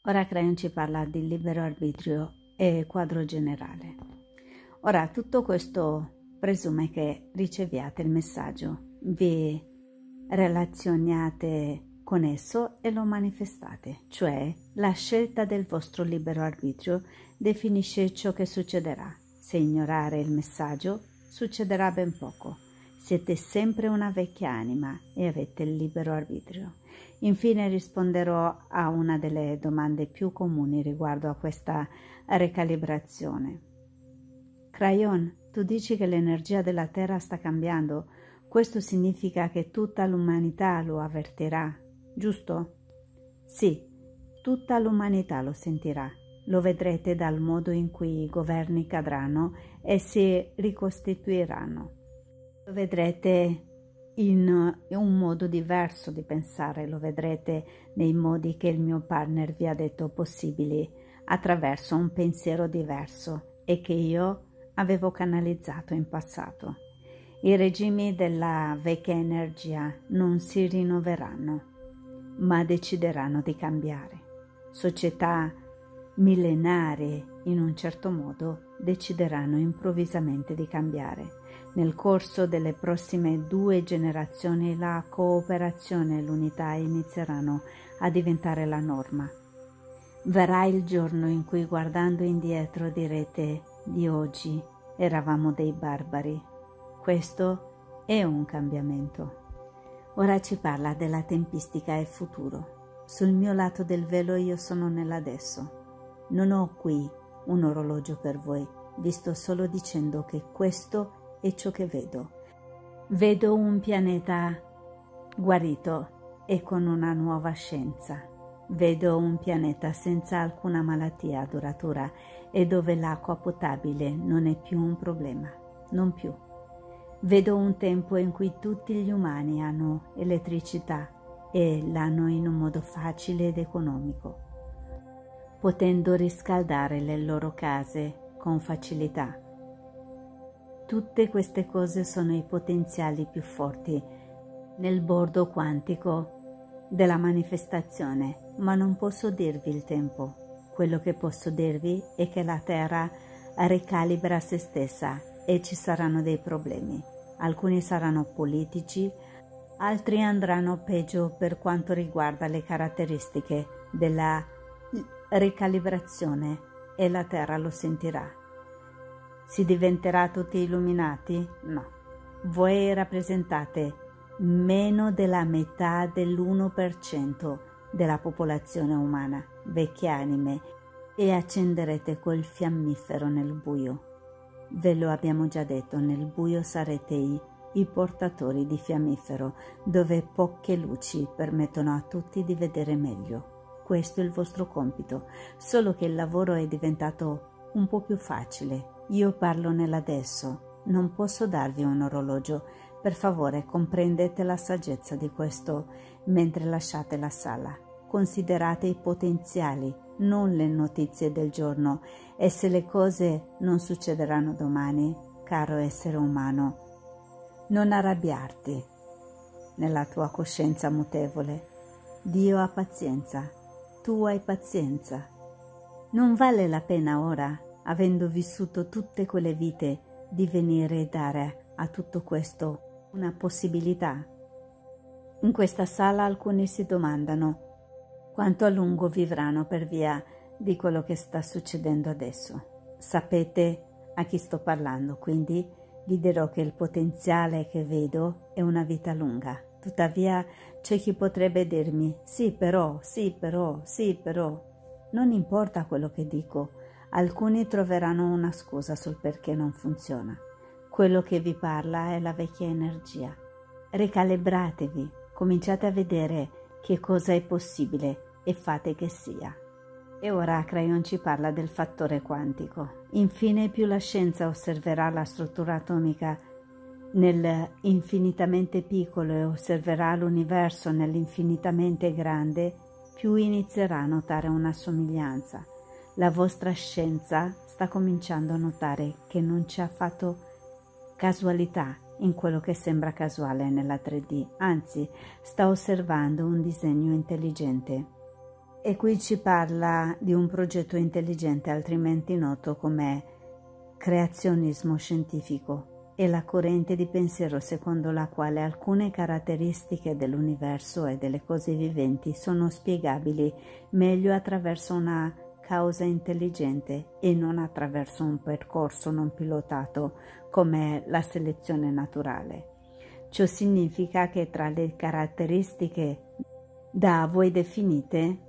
Ora Crayon ci parla di libero arbitrio e quadro generale. Ora tutto questo presume che riceviate il messaggio, vi relazioniate con esso e lo manifestate, cioè la scelta del vostro libero arbitrio definisce ciò che succederà. Se ignorare il messaggio succederà ben poco. Siete sempre una vecchia anima e avete il libero arbitrio. Infine risponderò a una delle domande più comuni riguardo a questa recalibrazione. Crayon, tu dici che l'energia della Terra sta cambiando. Questo significa che tutta l'umanità lo avvertirà, giusto? Sì, tutta l'umanità lo sentirà. Lo vedrete dal modo in cui i governi cadranno e si ricostituiranno. Lo vedrete in un modo diverso di pensare, lo vedrete nei modi che il mio partner vi ha detto possibili, attraverso un pensiero diverso e che io avevo canalizzato in passato. I regimi della vecchia energia non si rinnoveranno, ma decideranno di cambiare. Società millenarie, in un certo modo, decideranno improvvisamente di cambiare. Nel corso delle prossime 2 generazioni la cooperazione e l'unità inizieranno a diventare la norma. Verrà il giorno in cui, guardando indietro, direte: di oggi eravamo dei barbari. Questo è un cambiamento. Ora ci parla della tempistica e futuro. Sul mio lato del velo io sono nell'adesso. Non ho qui un orologio per voi, vi sto solo dicendo che questo è ciò che vedo. Vedo un pianeta guarito e con una nuova scienza. Vedo un pianeta senza alcuna malattia duratura e dove l'acqua potabile non è più un problema, non più. Vedo un tempo in cui tutti gli umani hanno elettricità e l'hanno in un modo facile ed economico, potendo riscaldare le loro case con facilità. Tutte queste cose sono i potenziali più forti nel bordo quantico della manifestazione, ma non posso dirvi il tempo. Quello che posso dirvi è che la Terra ricalibra se stessa e ci saranno dei problemi. Alcuni saranno politici, altri andranno peggio per quanto riguarda le caratteristiche della ricalibrazione e la Terra lo sentirà. Si diventerà tutti illuminati? No. Voi rappresentate meno della metà dell'1% della popolazione umana, vecchie anime, e accenderete quel fiammifero nel buio. Ve lo abbiamo già detto, nel buio sarete i portatori di fiammifero, dove poche luci permettono a tutti di vedere meglio. Questo è il vostro compito, solo che il lavoro è diventato un po' più facile. Io parlo nell'adesso, non posso darvi un orologio. Per favore, comprendete la saggezza di questo mentre lasciate la sala. Considerate i potenziali, non le notizie del giorno, e se le cose non succederanno domani, caro essere umano, non arrabbiarti nella tua coscienza mutevole. Dio ha pazienza, tu hai pazienza. Non vale la pena ora, avendo vissuto tutte quelle vite, di venire e dare a tutto questo una possibilità. In questa sala alcuni si domandano quanto a lungo vivranno per via di quello che sta succedendo adesso. Sapete a chi sto parlando, quindi vi dirò che il potenziale che vedo è una vita lunga. Tuttavia c'è chi potrebbe dirmi: sì però, sì però, sì però. Non importa quello che dico, alcuni troveranno una scusa sul perché non funziona. Quello che vi parla è la vecchia energia. Ricalibratevi, cominciate a vedere che cosa è possibile e fate che sia. E ora Crayon ci parla del fattore quantico. Infine, più la scienza osserverà la struttura atomica nell'infinitamente piccolo e osserverà l'universo nell'infinitamente grande, più inizierà a notare una somiglianza. La vostra scienza sta cominciando a notare che non ci ha fatto casualità in quello che sembra casuale nella 3D, anzi sta osservando un disegno intelligente. E qui ci parla di un progetto intelligente, altrimenti noto come creazionismo scientifico. È la corrente di pensiero secondo la quale alcune caratteristiche dell'universo e delle cose viventi sono spiegabili meglio attraverso una causa intelligente e non attraverso un percorso non pilotato come la selezione naturale. Ciò significa che tra le caratteristiche da voi definite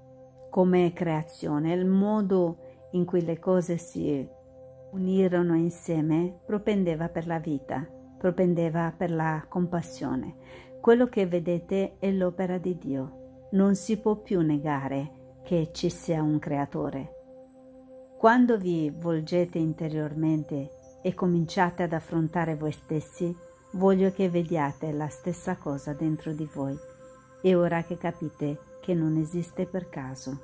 come creazione, il modo in cui le cose si unirono insieme propendeva per la vita, propendeva per la compassione. Quello che vedete è l'opera di Dio. Non si può più negare che ci sia un creatore. Quando vi volgete interiormente e cominciate ad affrontare voi stessi, voglio che vediate la stessa cosa dentro di voi. E ora che capite che non esiste per caso.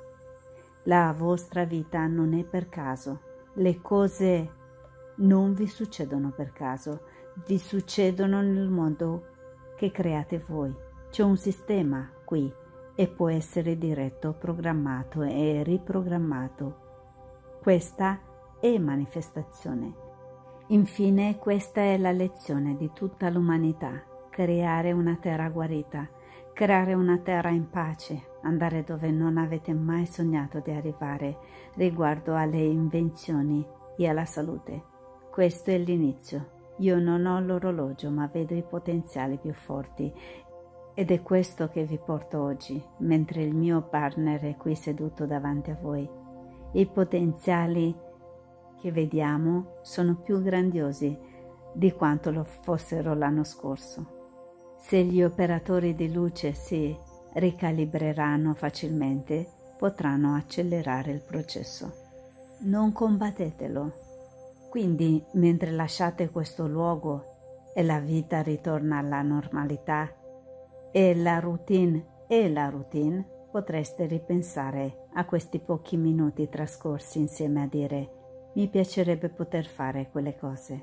La vostra vita non è per caso. Le cose non vi succedono per caso, vi succedono nel modo che create voi. C'è un sistema qui e può essere diretto, programmato e riprogrammato. Questa è manifestazione. Infine, questa è la lezione di tutta l'umanità: creare una terra guarita, creare una terra in pace, andare dove non avete mai sognato di arrivare riguardo alle invenzioni e alla salute. Questo è l'inizio. Io non ho l'orologio, ma vedo i potenziali più forti ed è questo che vi porto oggi, mentre il mio partner è qui seduto davanti a voi. I potenziali che vediamo sono più grandiosi di quanto lo fossero l'anno scorso. Se gli operatori di luce si ricalibreranno facilmente, potranno accelerare il processo. Non combattetelo. Quindi, mentre lasciate questo luogo e la vita ritorna alla normalità e la routine potreste ripensare a questi pochi minuti trascorsi insieme a dire: mi piacerebbe poter fare quelle cose.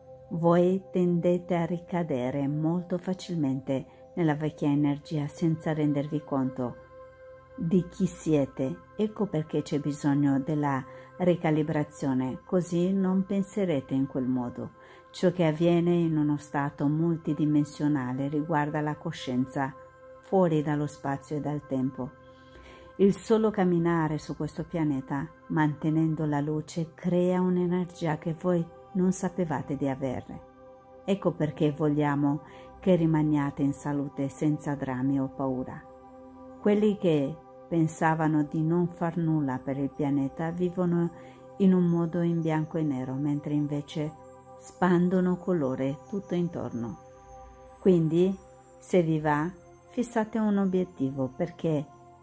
Voi tendete a ricadere molto facilmente nella vecchia energia senza rendervi conto di chi siete. Ecco perché c'è bisogno della ricalibrazione, così non penserete in quel modo. Ciò che avviene in uno stato multidimensionale riguarda la coscienza fuori dallo spazio e dal tempo. Il solo camminare su questo pianeta, mantenendo la luce, crea un'energia che voi non sapevate di avere. Ecco perché vogliamo che rimaniate in salute senza drammi o paura. Quelli che pensavano di non far nulla per il pianeta vivono in un modo in bianco e nero, mentre invece spandono colore tutto intorno. Quindi, se vi va, fissate un obiettivo, perché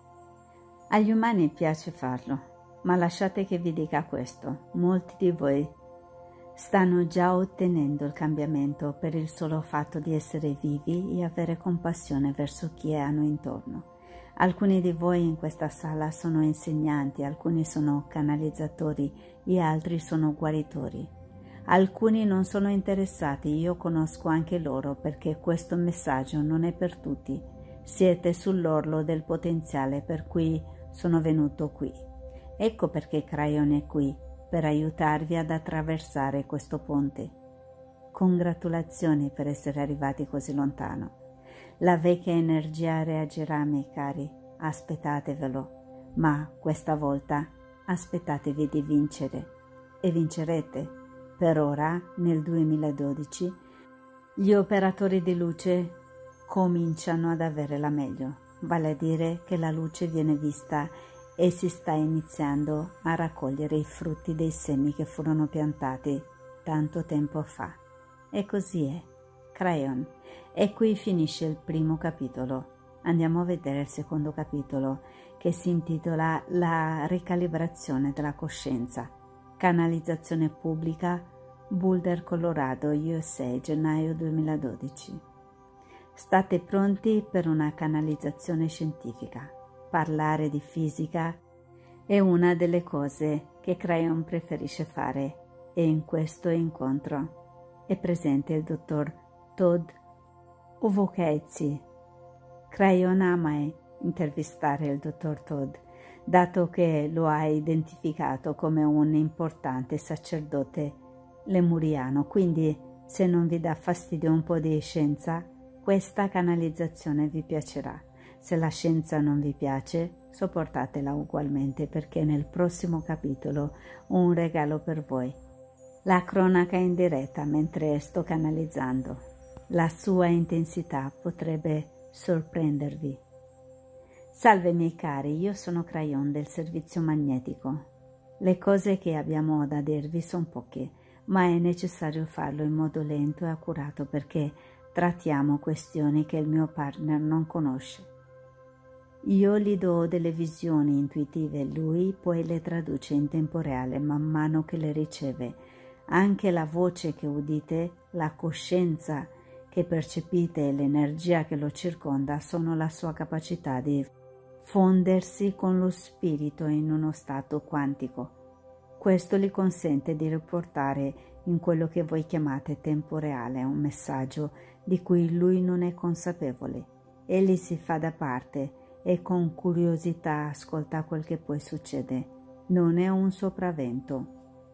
agli umani piace farlo, ma lasciate che vi dica questo: molti di voi stanno già ottenendo il cambiamento per il solo fatto di essere vivi e avere compassione verso chi hanno intorno. Alcuni di voi in questa sala sono insegnanti, alcuni sono canalizzatori e altri sono guaritori. Alcuni non sono interessati, io conosco anche loro, perché questo messaggio non è per tutti. Siete sull'orlo del potenziale per cui sono venuto qui. Ecco perché Cryon è qui, per aiutarvi ad attraversare questo ponte. Congratulazioni per essere arrivati così lontano. La vecchia energia reagirà, miei cari, aspettatevelo, ma questa volta aspettatevi di vincere e vincerete. Per ora, nel 2012, gli operatori di luce cominciano ad avere la meglio, vale a dire che la luce viene vista e si sta iniziando a raccogliere i frutti dei semi che furono piantati tanto tempo fa. E così è. Cryon. E qui finisce il primo capitolo. Andiamo a vedere il secondo capitolo, che si intitola La ricalibrazione della coscienza. Canalizzazione pubblica, Boulder, Colorado, USA, gennaio 2012. State pronti per una canalizzazione scientifica. Parlare di fisica è una delle cose che Cryon preferisce fare, e in questo incontro è presente il dottor Todd Uvokeizi. Cryon ama intervistare il dottor Todd dato che lo hai identificato come un importante sacerdote lemuriano. Quindi, se non vi dà fastidio un po' di scienza, questa canalizzazione vi piacerà. Se la scienza non vi piace, sopportatela ugualmente, perché nel prossimo capitolo ho un regalo per voi. La cronaca in diretta mentre sto canalizzando. La sua intensità potrebbe sorprendervi. Salve miei cari, io sono Crayon del servizio magnetico. Le cose che abbiamo da dirvi sono poche, ma è necessario farlo in modo lento e accurato perché trattiamo questioni che il mio partner non conosce. Io gli do delle visioni intuitive e lui poi le traduce in tempo reale man mano che le riceve. Anche la voce che udite, la coscienza che percepite e l'energia che lo circonda sono la sua capacità di fondersi con lo spirito in uno stato quantico. Questo gli consente di riportare in quello che voi chiamate tempo reale un messaggio di cui lui non è consapevole. Egli si fa da parte e con curiosità ascolta quel che poi succede. Non è un sopravvento.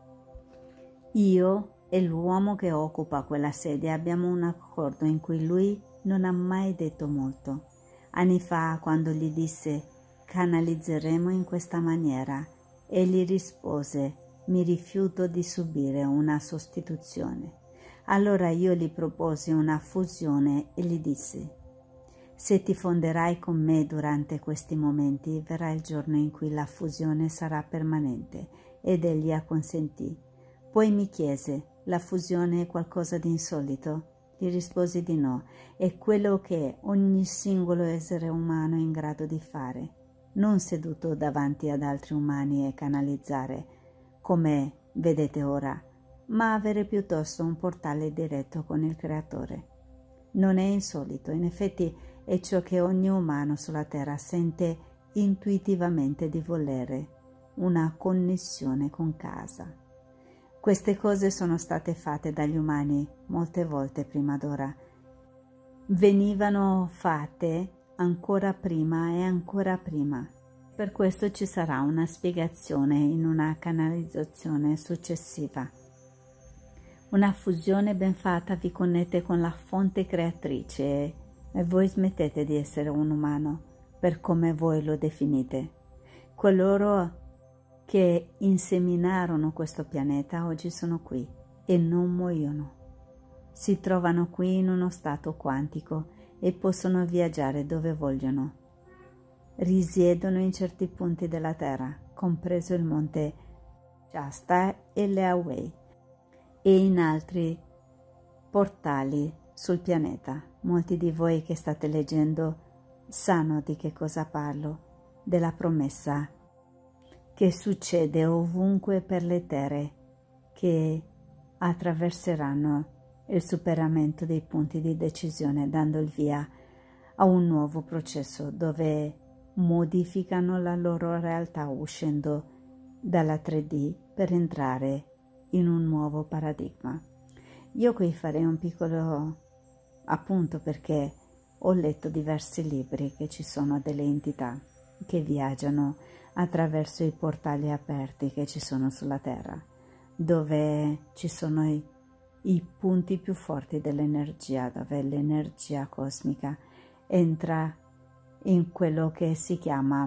Io e l'uomo che occupa quella sedia abbiamo un accordo in cui lui non ha mai detto molto. Anni fa, quando gli disse canalizzeremo in questa maniera, egli rispose mi rifiuto di subire una sostituzione. Allora io gli proposi una fusione e gli dissi se ti fonderai con me durante questi momenti verrà il giorno in cui la fusione sarà permanente ed egli acconsentì. Poi mi chiese la fusione è qualcosa di insolito? Gli risposi di no, è quello che ogni singolo essere umano è in grado di fare, non seduto davanti ad altri umani e canalizzare, come vedete ora, ma avere piuttosto un portale diretto con il Creatore. Non è insolito, in effetti è ciò che ogni umano sulla Terra sente intuitivamente di volere, una connessione con casa. Queste cose sono state fatte dagli umani molte volte prima d'ora. Venivano fatte ancora prima e ancora prima. Per questo ci sarà una spiegazione in una canalizzazione successiva. Una fusione ben fatta vi connette con la fonte creatrice e voi smettete di essere un umano per come voi lo definite. Coloro che inseminarono questo pianeta oggi sono qui e non muoiono. Si trovano qui in uno stato quantico e possono viaggiare dove vogliono. Risiedono in certi punti della Terra, compreso il monte Shasta e Leaway, e in altri portali sul pianeta. Molti di voi che state leggendo sanno di che cosa parlo, della promessa che succede ovunque per le terre che attraverseranno il superamento dei punti di decisione, dando il via a un nuovo processo dove modificano la loro realtà uscendo dalla 3D per entrare in un nuovo paradigma. Io qui farei un piccolo appunto perché ho letto diversi libri che ci sono delle entità che viaggiano attraverso i portali aperti che ci sono sulla Terra, dove ci sono i punti più forti dell'energia, dove l'energia cosmica entra in quello che si chiama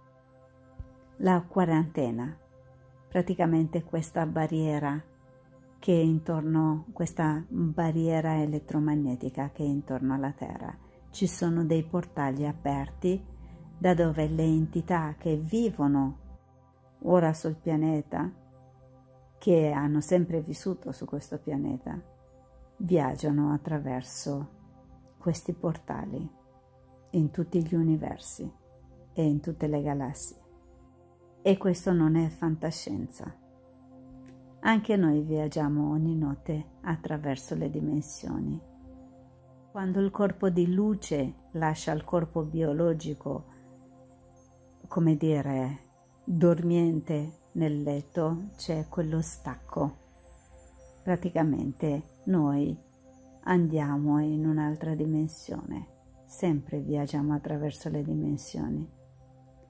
la quarantena, praticamente questa barriera che è intorno, questa barriera elettromagnetica che è intorno alla Terra. Ci sono dei portali aperti da dove le entità che vivono ora sul pianeta, che hanno sempre vissuto su questo pianeta, viaggiano attraverso questi portali in tutti gli universi e in tutte le galassie. E questo non è fantascienza. Anche noi viaggiamo ogni notte attraverso le dimensioni. Quando il corpo di luce lascia il corpo biologico, come dire, dormiente nel letto, c'è quello stacco. Praticamente noi andiamo in un'altra dimensione, sempre viaggiamo attraverso le dimensioni.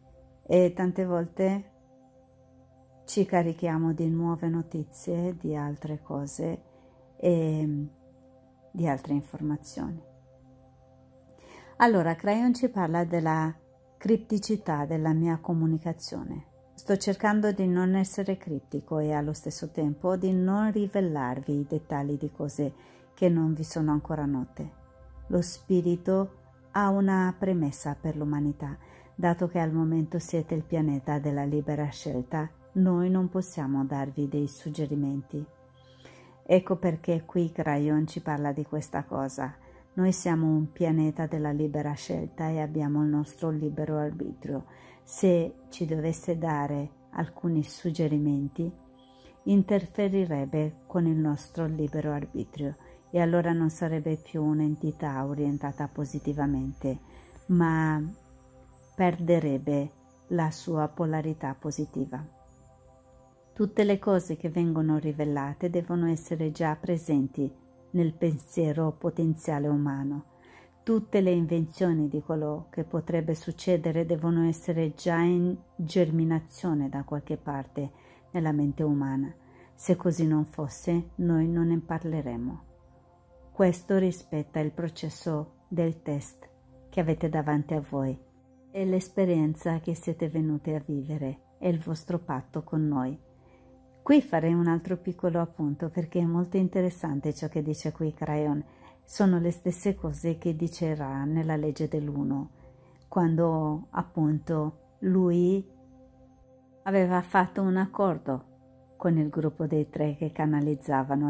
e tante volte ci carichiamo di nuove notizie, di altre cose e di altre informazioni. Allora, Crayon ci parla della cripticità della mia comunicazione. Sto cercando di non essere criptico e allo stesso tempo di non rivelarvi i dettagli di cose che non vi sono ancora note. Lo spirito ha una premessa per l'umanità. Dato che al momento siete il pianeta della libera scelta, noi non possiamo darvi dei suggerimenti. Ecco perché qui Crayon ci parla di questa cosa. Noi siamo un pianeta della libera scelta e abbiamo il nostro libero arbitrio. Se ci dovesse dare alcuni suggerimenti, interferirebbe con il nostro libero arbitrio e allora non sarebbe più un'entità orientata positivamente, ma perderebbe la sua polarità positiva. Tutte le cose che vengono rivelate devono essere già presenti nel pensiero potenziale umano. Tutte le invenzioni di quello che potrebbe succedere devono essere già in germinazione da qualche parte nella mente umana. Se così non fosse, noi non ne parleremo. Questo rispetta il processo del test che avete davanti a voi. È l'esperienza che siete venuti a vivere, è il vostro patto con noi. Qui farei un altro piccolo appunto perché è molto interessante ciò che dice qui Crayon. Sono le stesse cose che dicerà nella legge dell'uno, quando appunto lui aveva fatto un accordo con il gruppo dei tre che canalizzavano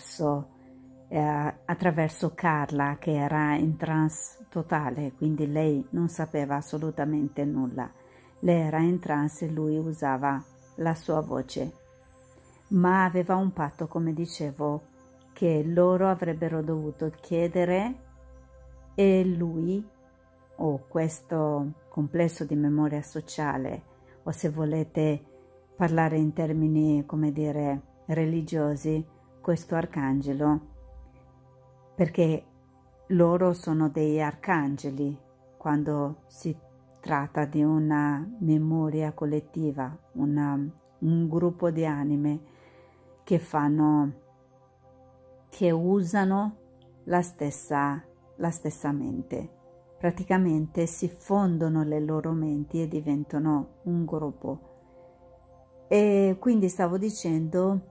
attraverso Carla, che era in trance totale, quindi lei non sapeva assolutamente nulla. Lei era in trance e lui usava la sua voce, ma aveva un patto, come dicevo, che loro avrebbero dovuto chiedere e lui, o questo complesso di memoria sociale, o se volete parlare in termini, come dire, religiosi, questo arcangelo, perché loro sono dei arcangeli quando si tratta di una memoria collettiva, un gruppo di anime che usano la stessa mente. Praticamente si fondono le loro menti e diventano un gruppo. E quindi stavo dicendo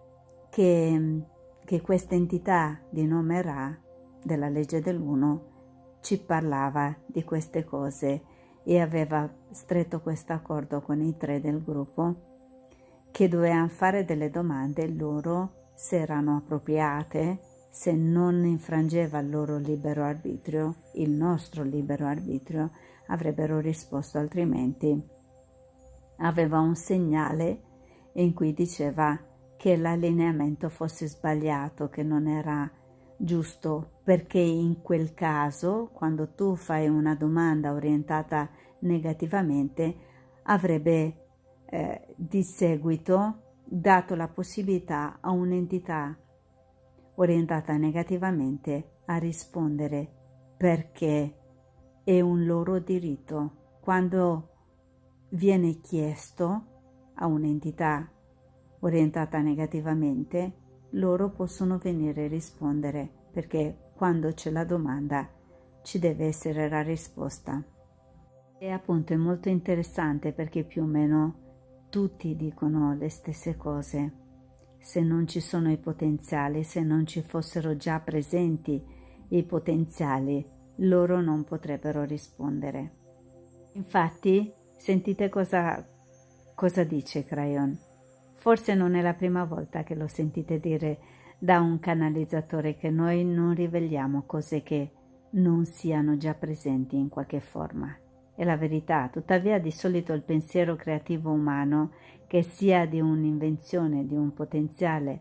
che questa entità di nome Ra, della legge dell'uno, ci parlava di queste cose e aveva stretto questo accordo con i tre del gruppo che dovevano fare delle domande loro, se erano appropriate, se non infrangeva il loro libero arbitrio, il nostro libero arbitrio, avrebbero risposto, altrimenti aveva un segnale in cui diceva che l'allineamento fosse sbagliato, che non era giusto, perché in quel caso, quando tu fai una domanda orientata negativamente, avrebbe di seguito dato la possibilità a un'entità orientata negativamente a rispondere, perché è un loro diritto. Quando viene chiesto a un'entità orientata negativamente, loro possono venire a rispondere, perché quando c'è la domanda ci deve essere la risposta. E appunto è molto interessante perché più o meno tutti dicono le stesse cose. Se non ci sono i potenziali, se non ci fossero già presenti i potenziali, loro non potrebbero rispondere. Infatti, sentite cosa dice Crayon. Forse non è la prima volta che lo sentite dire da un canalizzatore, che noi non riveliamo cose che non siano già presenti in qualche forma. È la verità, tuttavia di solito il pensiero creativo umano, che sia di un'invenzione, di un potenziale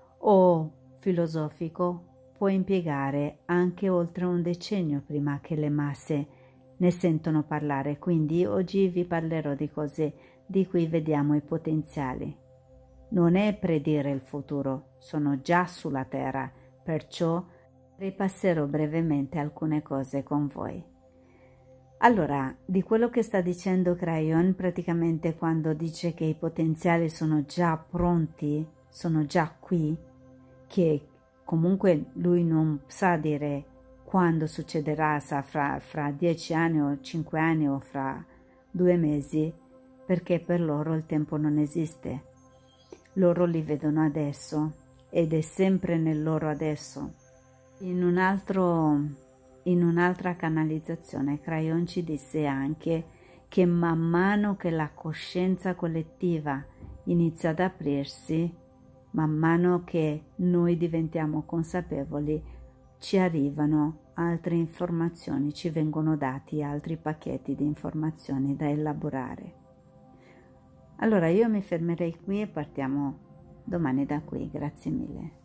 o filosofico, può impiegare anche oltre un decennio prima che le masse ne sentono parlare. Quindi oggi vi parlerò di cose di cui vediamo i potenziali. Non è predire il futuro, sono già sulla Terra, perciò ripasserò brevemente alcune cose con voi. Allora, di quello che sta dicendo Crayon, praticamente quando dice che i potenziali sono già pronti, sono già qui, che comunque lui non sa dire quando succederà, sa fra 10 anni o 5 anni o fra 2 mesi, perché per loro il tempo non esiste. Loro li vedono adesso ed è sempre nel loro adesso. In un'altra canalizzazione, Crayon ci disse anche che man mano che la coscienza collettiva inizia ad aprirsi, man mano che noi diventiamo consapevoli, ci arrivano altre informazioni, ci vengono dati altri pacchetti di informazioni da elaborare. Allora io mi fermerei qui e partiamo domani da qui. Grazie mille.